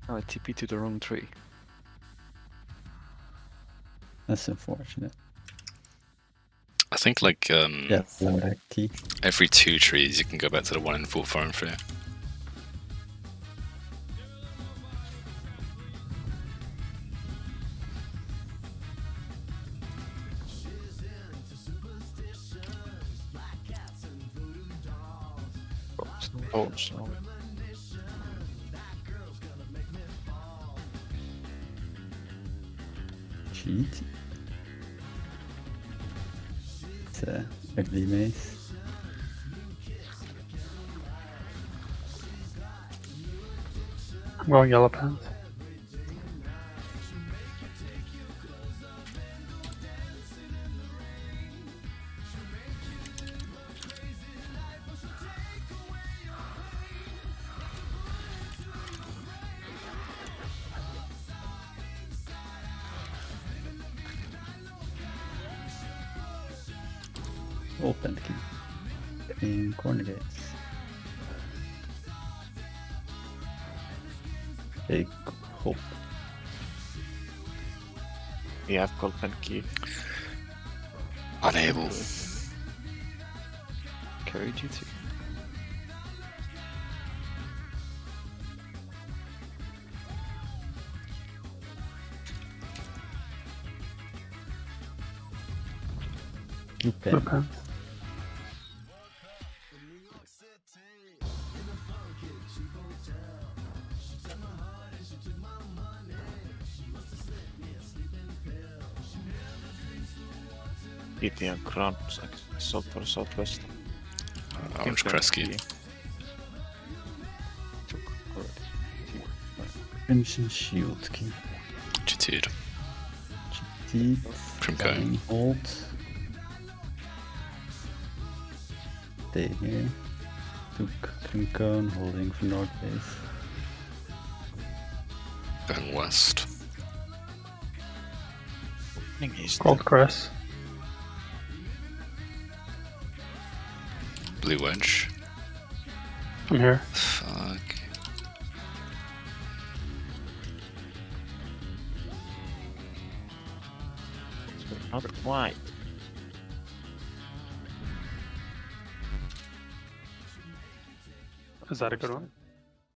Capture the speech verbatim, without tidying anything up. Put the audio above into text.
Oh, I T P to the wrong tree. That's unfortunate. I think like um, Yeah, lucky. every two trees you can go back to the one in full farm for. Oh, snow. Cheat. It's a ugly maze. I'm going yellow pants. Open key. In corner gates. Big hope. We have golden key. Unable. Carry G T. Blue Blue pen. pants. P T and Crown sold for Southwest. Uh, Orange Kresge. Took already. Crimson shield key. Attitude. Deep. Crimcone. Hold. Stay here. Took Crimcone, holding for north base. Going west. East. Gold crest. Blue wedge. I'm here. Fuck. Another white. Is that a good one?